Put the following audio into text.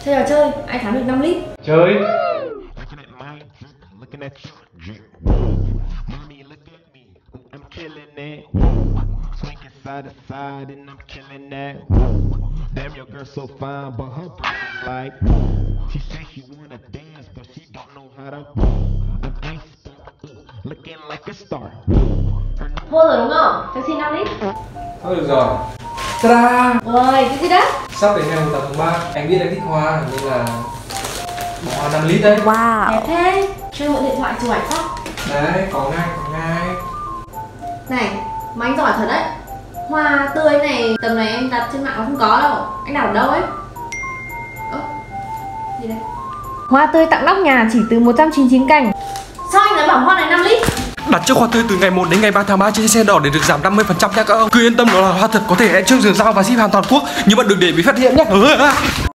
Chơi trò chơi, ai thắng được 5 lít. Chơi. Damn, your girl so fine, but her is like she says she wanna dance, but she don't know how to. I'm gangsta, looking like a star. Thua rồi đúng không? Cho xin 5 lít. Thôi được rồi. Ta-da! Ôi, cái gì đó? Sắp đến ngày 8 tháng 3, anh biết em thích hoa nên là bỏ hoa 5 lít đấy. Wow. Đẹp thế. Cho em mượn điện thoại chụp ảnh phát. Đấy, có ngay. Này, mà anh giỏi thật đấy. Hoa tươi này, tầm này em đặt trên mạng nó không có đâu. Anh đặt ở đâu ấy? Gì đây? Hoa tươi tặng nóc nhà chỉ từ 199 cành. Sao anh lại bảo hoa này 5 lít? Đặt trước hoa tươi từ ngày 1 đến ngày 3 tháng 3 trên xe đỏ để được giảm 50% nha các ông. Cứ yên tâm, đó là hoa thật, có thể hẹn trước giường giao và ship hàng toàn quốc, nhưng mà đừng để bị phát hiện nhé.